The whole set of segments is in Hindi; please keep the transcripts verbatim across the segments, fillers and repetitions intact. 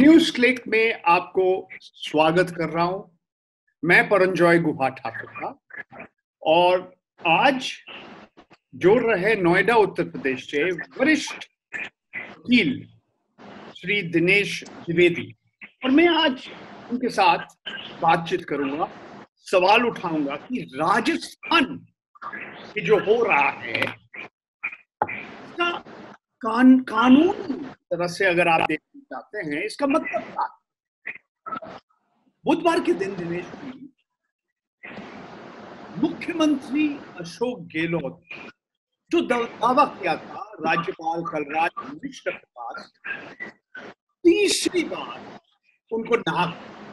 न्यूज क्लिक में आपको स्वागत कर रहा हूं। मैं परंजॉय गुहा ठाकुर का और आज जोड़ रहे नोएडा उत्तर प्रदेश से वरिष्ठ वकील श्री दिनेश द्विवेदी, और मैं आज उनके साथ बातचीत करूंगा, सवाल उठाऊंगा कि राजस्थान ये जो हो रहा है इसका कान कानूनी तरह से अगर आप देखना चाहते हैं इसका मतलब क्या है। बुधवार के दिन दिनेश जी, मुख्यमंत्री अशोक गहलोत जो दावा किया था राज्यपाल कलराज मिश्र के पास, तीसरी बार उनको नाक,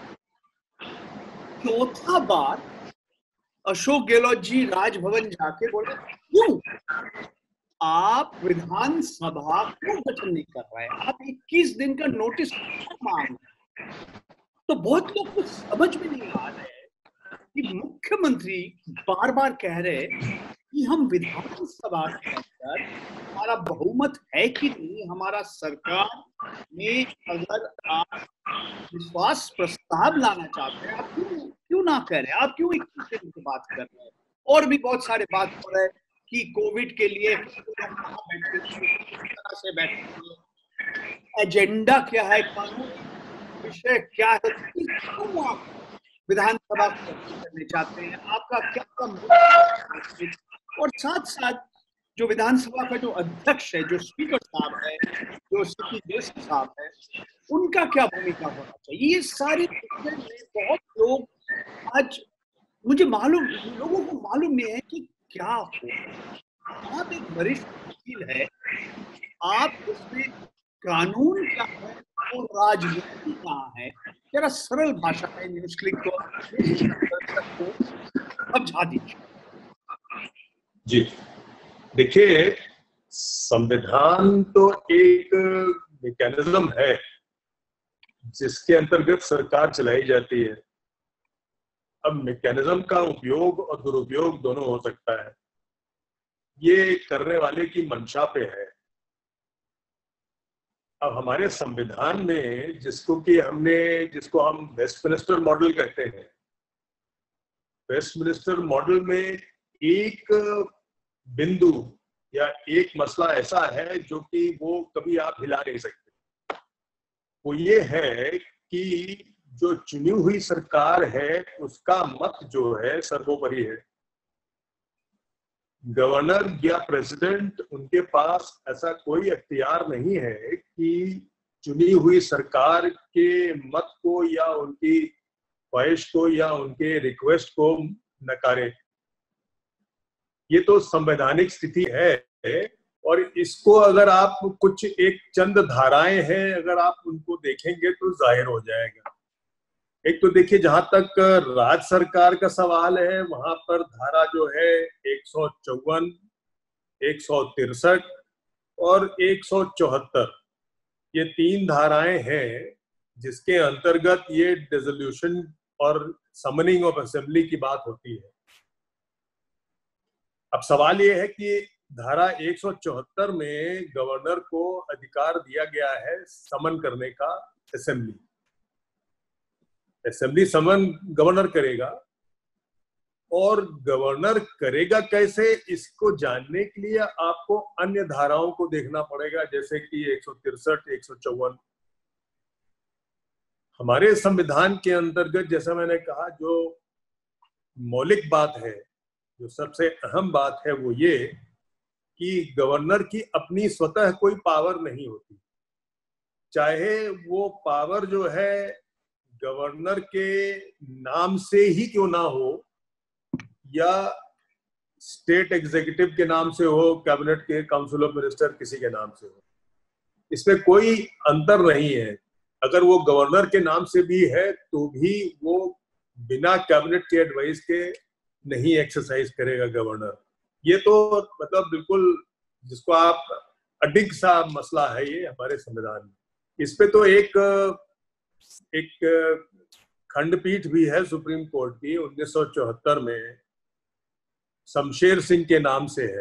चौथा बार अशोक गहलोत जी राजभवन जाके बोले क्यों आप विधानसभा क्यों गठन नहीं कर रहे, आप इक्कीस दिन का नोटिस मांग रहे हैं। तो बहुत लोग को समझ में नहीं आ रहा है कि मुख्यमंत्री बार बार कह रहे कि हम विधानसभा के अंदर हमारा बहुमत है कि नहीं, हमारा सरकार में अगर आप विश्वास प्रस्ताव लाना चाहते हैं आप क्यों क्यों ना कह रहे, आप क्यों इक्कीस दिन की बात कर रहे हैं। और भी बहुत सारे बात हो रहे हैं कि कोविड के लिए बैठे, किस तरह से बैठे, एजेंडा क्या है, कानून विषय क्या है, क्यों आप विधानसभा करने चाहते हैं, आपका क्या काम। और साथ साथ जो विधानसभा का जो अध्यक्ष है, जो स्पीकर साहब है, जो सीपी जोशी साहब है, उनका क्या भूमिका होना चाहिए, ये सारे विषय में बहुत लोग आज मुझे मालूम लोगों को मालूम नहीं है कि क्या हो। आप एक वरिष्ठ वकील है, आप इसमें कानून क्या है और राजनीति कहाँ है, जरा सरल भाषा में न्यूज क्लिक को समझा दीजिए। जी देखिए, संविधान तो एक मैकेनिज्म है जिसके अंतर्गत सरकार चलाई जाती है। अब मैकेनिज्म का उपयोग और दुरुपयोग दोनों हो सकता है, ये करने वाले की मंशा पे है। अब हमारे संविधान में जिसको कि हमने जिसको हम वेस्टमिनिस्टर मॉडल कहते हैं, वेस्टमिनिस्टर मॉडल में एक बिंदु या एक मसला ऐसा है जो कि वो कभी आप हिला नहीं सकते। वो ये है कि जो चुनी हुई सरकार है उसका मत जो है सर्वोपरि है। गवर्नर या प्रेसिडेंट, उनके पास ऐसा कोई अख्तियार नहीं है कि चुनी हुई सरकार के मत को या उनकी ख्वाहिश को या उनके रिक्वेस्ट को नकारे। ये तो संवैधानिक स्थिति है और इसको अगर आप कुछ एक चंद धाराएं हैं अगर आप उनको देखेंगे तो जाहिर हो जाएगा। एक तो देखिए, जहां तक राज्य सरकार का सवाल है वहां पर धारा जो है एक सौ चौवन, एक सौ तिरसठ और एक सौ चौहत्तर, ये तीन धाराएं हैं जिसके अंतर्गत ये डिसोल्यूशन और समनिंग ऑफ असेंबली की बात होती है। अब सवाल ये है कि धारा एक सौ चौहत्तर में गवर्नर को अधिकार दिया गया है समन करने का। असेंबली असेंबली समन गवर्नर करेगा, और गवर्नर करेगा कैसे, इसको जानने के लिए आपको अन्य धाराओं को देखना पड़ेगा, जैसे कि एक सौ तिरसठ, एक सौ चौवन। हमारे संविधान के अंतर्गत जैसा मैंने कहा, जो मौलिक बात है, जो सबसे अहम बात है, वो ये कि गवर्नर की अपनी स्वतः कोई पावर नहीं होती। चाहे वो पावर जो है गवर्नर के नाम से ही क्यों ना हो या स्टेट एग्जीक्यूटिव के नाम से हो, कैबिनेट के काउंसिल ऑफ मिनिस्टर किसी के नाम से हो, इसमें कोई अंतर नहीं है। अगर वो गवर्नर के नाम से भी है तो भी वो बिना कैबिनेट के एडवाइस के नहीं एक्सरसाइज करेगा गवर्नर। ये तो मतलब बिल्कुल जिसको आप अडिग सा मसला है ये हमारे संविधान में। इस पे तो एक एक खंडपीठ भी है सुप्रीम कोर्ट की, उन्नीस सौ चौहत्तर में शमशेर सिंह के नाम से है।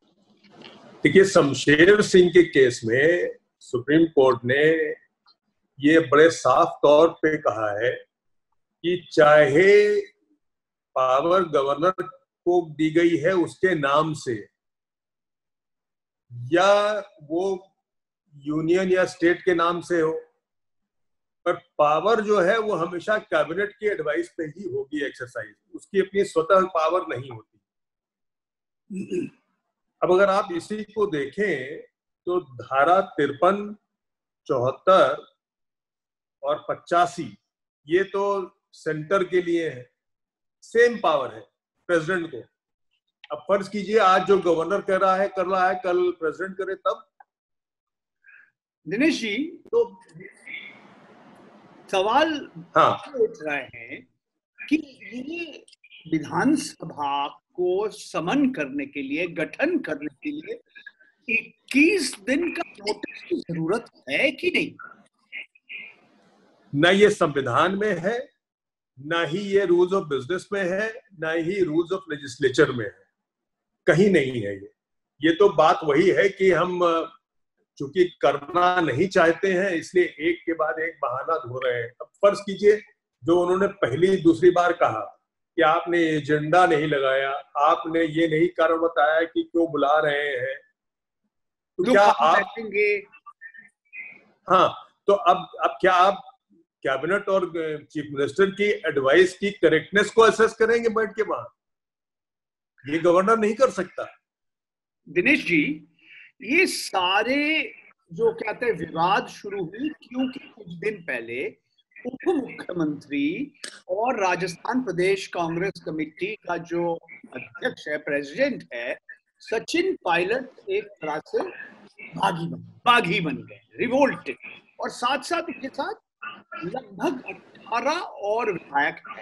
देखिए, शमशेर सिंह के केस में सुप्रीम कोर्ट ने ये बड़े साफ तौर पे कहा है कि चाहे पावर गवर्नर को दी गई है उसके नाम से या वो यूनियन या स्टेट के नाम से हो, पर पावर जो है वो हमेशा कैबिनेट की एडवाइस पे ही होगी एक्सरसाइज, उसकी अपनी स्वतः पावर नहीं होती। अब अगर आप इसी को देखें तो धारा तिरपन, चौहत्तर और पचासी ये तो सेंटर के लिए है, सेम पावर है प्रेसिडेंट को। अब फर्ज कीजिए आज जो गवर्नर कह रहा है कर रहा है, कल प्रेसिडेंट करे तब। दिनेश जी, तो सवाल हाँ उठ रहे हैं कि ये विधानसभा को समन करने के लिए, गठन करने के लिए इक्कीस दिन का नोटिस की जरूरत है कि नहीं? न ये संविधान में है, ना ही ये रूल्स ऑफ बिजनेस में है, ना ही रूल्स ऑफ लेजिस्लेचर में है, कहीं नहीं है ये। ये तो बात वही है कि हम चूंकि करना नहीं चाहते हैं इसलिए एक के बाद एक बहाना ढो रहे हैं। अब फर्ज कीजिए जो उन्होंने पहली दूसरी बार कहा कि आपने एजेंडा नहीं लगाया, आपने ये नहीं कारण बताया कि क्यों बुला रहे हैं, तो क्या आप बैठेंगे? हाँ, तो अब अब क्या आप कैबिनेट और चीफ मिनिस्टर की एडवाइस की करेक्टनेस को असेस करेंगे बैठ के वहां? ये गवर्नर नहीं कर सकता। दिनेश जी, ये सारे जो कहते हैं विवाद शुरू हुई क्योंकि कुछ दिन पहले उप मुख्यमंत्री और राजस्थान प्रदेश कांग्रेस कमेटी का जो अध्यक्ष है, प्रेसिडेंट है, सचिन पायलट एक तरह से बागी बन बागी बन गए, रिवोल्टेड, और साथ साथ उनके साथ लगभग अठारह और विधायक हैं।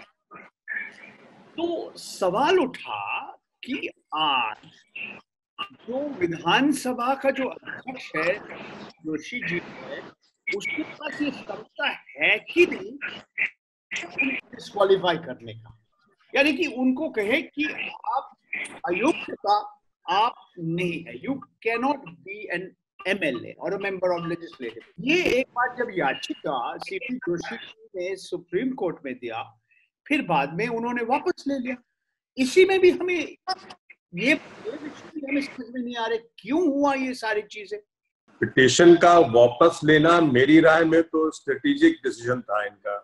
तो सवाल उठा कि आज जो विधानसभा का जो अध्यक्ष है जोशी जी है, उसके पास ये क्षमता है कि नहीं डिस्क्वालीफाई करने का, यानी कि उनको कहे कि आप अयोग्य का आप नहीं है, you can not be an MLA और मेंबर ऑफ लेजिस्लेटिव। ये एक बार जब याचिका सीपी जोशी ने सुप्रीम कोर्ट में दिया, फिर बाद में उन्होंने वापस ले लिया। इसी में भी हमें ये हमें समझ में नहीं आ रहे क्यों हुआ ये सारी चीजें। पिटीशन का वापस लेना मेरी राय में तो स्ट्रेटेजिक डिसीजन था इनका,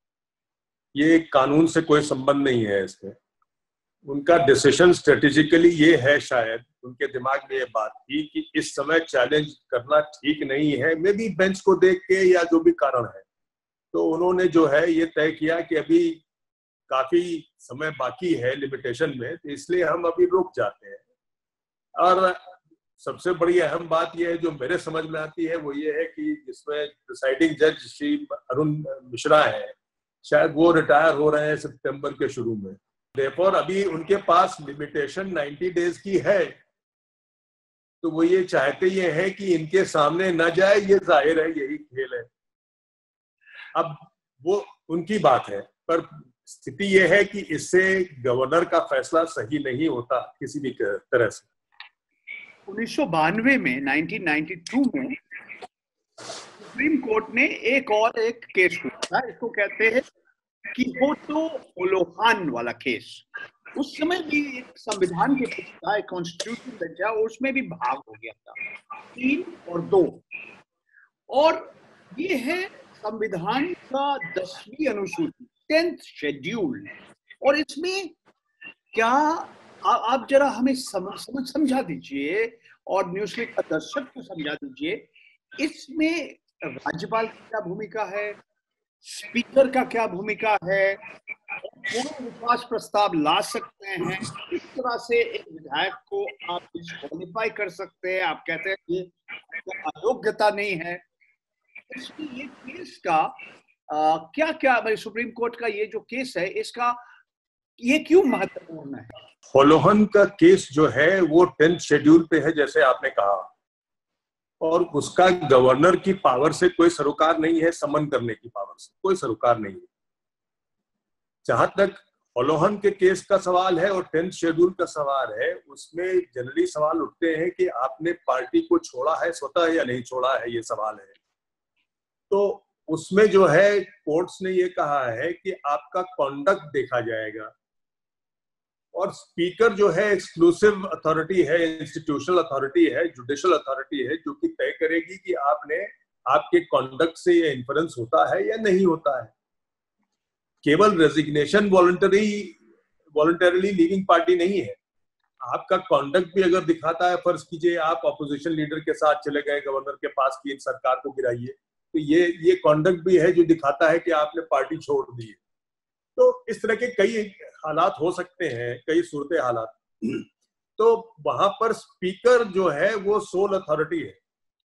ये कानून से कोई संबंध नहीं है इससे। उनका डिसीजन स्ट्रेटेजिकली ये है, शायद उनके दिमाग में ये बात थी कि इस समय चैलेंज करना ठीक नहीं है, मे बी बेंच को देख के या जो भी कारण है, तो उन्होंने जो है ये तय किया कि अभी काफी समय बाकी है लिमिटेशन में, तो इसलिए हम अभी रुक जाते हैं। और सबसे बड़ी अहम बात यह है जो मेरे समझ में आती है वो ये है कि जिसमें प्रिसाइडिंग जज श्री अरुण मिश्रा है, शायद वो रिटायर हो रहे हैं सितंबर के शुरू में। देयरफॉर अभी उनके पास लिमिटेशन नब्बे डेज की है, तो वो ये चाहते ये है कि इनके सामने न जाए, ये जाहिर है यही खेल है। अब वो उनकी बात है, पर स्थिति ये है कि इससे गवर्नर का फैसला सही नहीं होता किसी भी तरह से। उन्नीस सौ बानवे में उन्नीस सौ बानवे में सुप्रीम कोर्ट ने एक और एक केस उठाया, इसको कहते हैं कि होतो ओलोहान वाला केस। उस समय भी एक संविधान के पुस्तिका, एक कॉन्स्टिट्यूशन बेंच है, उसमें भी भाग हो गया था तीन और दो, और ये है संविधान का दसवीं अनुसूची, टेंथ शेड्यूल। और इसमें क्या आ, आप जरा हमें समझ समझ समझा दीजिए और न्यूज़क्लिक का दर्शक को समझा दीजिए, इसमें राज्यपाल की क्या भूमिका है, स्पीकर का क्या भूमिका है, कौन विश्वास प्रस्ताव ला सकते हैं, किस तरह से एक विधायक को आप डिस्क्वालीफाई कर सकते हैं, आप कहते हैं ये अयोग्यता नहीं है। इसमें ये केस का आ, क्या क्या भाई, सुप्रीम कोर्ट का ये जो केस है इसका ये क्यों महत्वपूर्ण है? ओलोहन का केस जो है वो टेंथ शेड्यूल पे है जैसे आपने कहा, और उसका गवर्नर की पावर से कोई सरोकार नहीं है, समन करने की पावर से कोई सरोकार नहीं है। जहां तक ओलोहन के केस का सवाल है और टेंथ शेड्यूल का सवाल है, उसमें जनरली सवाल उठते हैं कि आपने पार्टी को छोड़ा है स्वतः या नहीं छोड़ा है, ये सवाल है। तो उसमें जो है कोर्ट्स ने ये कहा है कि आपका कॉन्डक्ट देखा जाएगा, और स्पीकर जो है एक्सक्लूसिव अथॉरिटी है, इंस्टीट्यूशनल अथॉरिटी है, जुडिशियल अथॉरिटी है, जो कि तय करेगी कि आपने आपके कॉन्डक्ट से ये इन्फ्लुएंस होता है या नहीं होता है। केवल resignation voluntary voluntarily leaving party नहीं है, आपका कॉन्डक्ट भी अगर दिखाता है, फर्ज कीजिए आप अपोजिशन लीडर के साथ चले गए गवर्नर के पास कि इन सरकार को गिराइए, तो ये ये कॉन्डक्ट भी है जो दिखाता है कि आपने पार्टी छोड़ दी है। तो इस तरह के कई हालात हो सकते हैं, कई सूरत हालात। तो वहां पर स्पीकर जो है वो सोल अथॉरिटी है,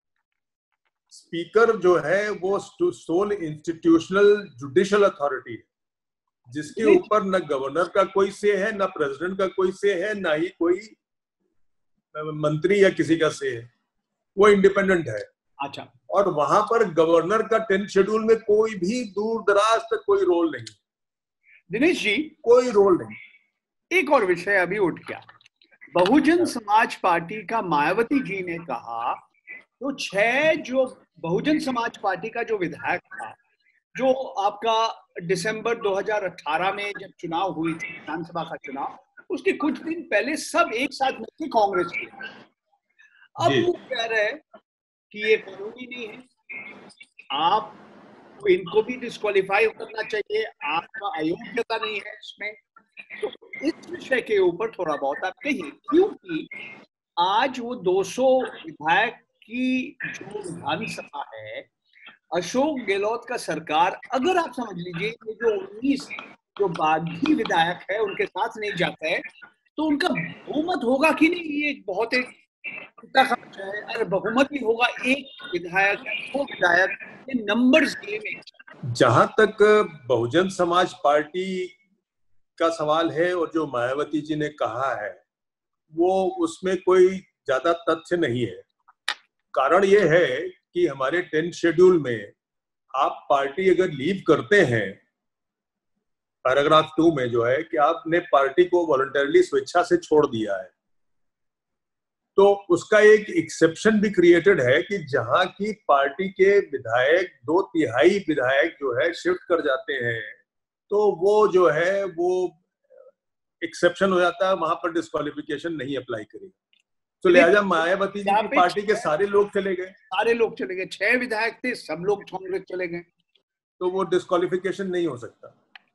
स्पीकर जो है वो सोल इंस्टीट्यूशनल जुडिशियल अथॉरिटी है, जिसके ऊपर न गवर्नर का कोई से है, न प्रेसिडेंट का कोई से है, ना ही कोई मंत्री या किसी का से है, वो इंडिपेंडेंट है। अच्छा, और वहां पर गवर्नर का टेंथ शेड्यूल में कोई भी दूर दराज तक कोई रोल नहीं। दिनेश जी, कोई रोल नहीं। एक और विषय अभी उठ गया, बहुजन समाज पार्टी का मायावती जी ने कहा, तो छह जो बहुजन समाज पार्टी का जो विधायक था, जो आपका दिसंबर दो हज़ार अठारह में जब चुनाव हुई थी, विधानसभा का चुनाव, उसके कुछ दिन पहले सब एक साथ मिलकर कांग्रेस की। अब वो कह रहे हैं कि ये कानूनी नहीं है, आप तो इनको भी डिस्क्वालीफाई करना चाहिए, आपका अयोग्यता नहीं है इसमें। तो इस विषय के ऊपर थोड़ा बहुत आप कहिए, क्योंकि आज वो दो सौ विधायक की जो विधानसभा है, अशोक गहलोत का सरकार, अगर आप समझ लीजिए ये जो उन्नीस जो बागी विधायक है उनके साथ नहीं जाता है, तो उनका बहुमत होगा कि नहीं, ये बहुत एक है। अरे बहुमत ही होगा, एक विधायक दो विधायक, ये नंबर्स गेम है। जहां तक बहुजन समाज पार्टी का सवाल है और जो मायावती जी ने कहा है, वो उसमें कोई ज्यादा तथ्य नहीं है। कारण ये है कि हमारे टेंथ शेड्यूल में आप पार्टी अगर लीव करते हैं, पैराग्राफ टू में जो है कि आपने पार्टी को वॉलंटरली स्वेच्छा से छोड़ दिया है, तो उसका एक एक्सेप्शन भी क्रिएटेड है कि जहां की पार्टी के विधायक दो तिहाई विधायक जो है शिफ्ट कर जाते हैं, तो वो जो है वो एक्सेप्शन हो जाता है, वहां पर डिस्क्वालिफिकेशन नहीं अप्लाई करेगी। तो लिहाजा मायावती जी की पार्टी के सारे लोग चले गए, सारे लोग चले गए, छह विधायक थे, सब लोग कांग्रेस चले गए, तो वो डिस्क्वालिफिकेशन नहीं हो सकता।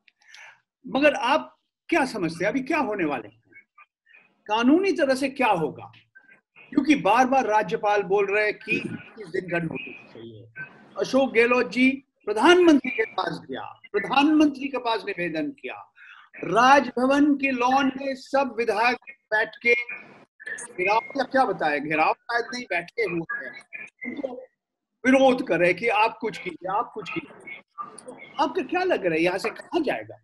मगर आप क्या समझते हैं अभी क्या होने वाले हैं, कानूनी तरह से क्या होगा? क्योंकि बार बार राज्यपाल बोल रहे हैं कि इस दिन का नोटिस चाहिए। अशोक गहलोत जी प्रधानमंत्री के पास गया, प्रधानमंत्री के पास निवेदन किया, राजभवन के लॉन में सब विधायक बैठ के घेराव, या क्या बताया, घेराव शायद नहीं, बैठे हुए हैं, उनको विरोध कर रहे कि आप कुछ कीजिए, आप कुछ कीजिए। तो आपको क्या लग रहा है यहाँ से कहाँ जाएगा?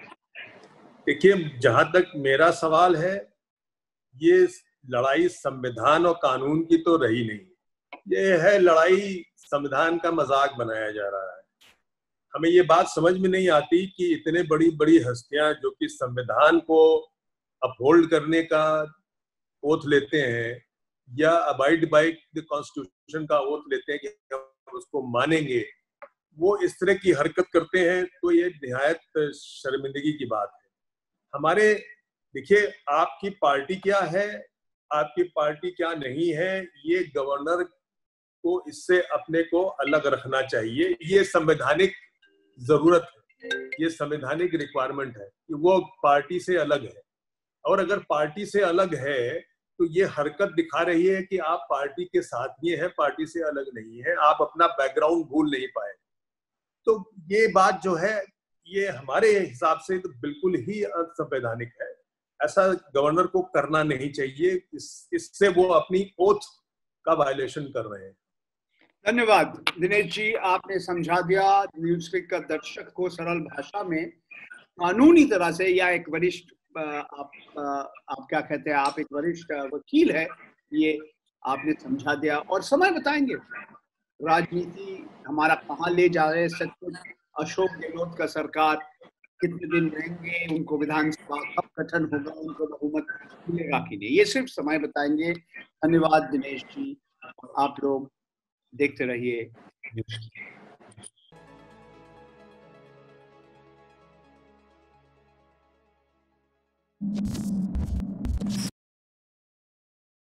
देखिए, जहां तक मेरा सवाल है, ये लड़ाई संविधान और कानून की तो रही नहीं, ये है लड़ाई संविधान का मजाक बनाया जा रहा है। हमें ये बात समझ में नहीं आती कि इतने बड़ी बड़ी हस्तियां जो कि संविधान को अपहोल्ड करने का ओथ लेते हैं या अबाइड बाय द कॉन्स्टिट्यूशन का ओथ लेते हैं कि हम उसको मानेंगे, वो इस तरह की हरकत करते हैं, तो ये निहायत शर्मिंदगी की बात है। हमारे देखिए, आपकी पार्टी क्या है, आपकी पार्टी क्या नहीं है, ये गवर्नर को इससे अपने को अलग रखना चाहिए। ये संवैधानिक जरूरत है, ये संवैधानिक रिक्वायरमेंट है कि वो पार्टी से अलग है। और अगर पार्टी से अलग है तो ये हरकत दिखा रही है कि आप पार्टी के साथ भी हैं, पार्टी से अलग नहीं है, आप अपना बैकग्राउंड भूल नहीं पाए। तो ये बात जो है, ये हमारे हिसाब से तो बिल्कुल ही असंवैधानिक है। ऐसा गवर्नर को करना नहीं चाहिए, इस इससे वो अपनी ओथ का वायलेशन कर रहे हैं। धन्यवाद दिनेश जी, आपने समझा दिया न्यूज़क्लिक का दर्शक को सरल भाषा में, कानूनी तरह से, या एक वरिष्ठ आप आप क्या कहते हैं, आप एक वरिष्ठ वकील है, ये आपने समझा दिया। और समय बताएंगे राजनीति हमारा कहाँ ले जा रहे हैं, सचमुच अशोक गहलोत का सरकार कितने दिन रहेंगे, उनको विधानसभा कब गठन होगा, उनको बहुमत मिलेगा कि नहीं, ये सिर्फ समय बताएंगे। धन्यवाद दिनेश जी, आप लोग देखते रहिए।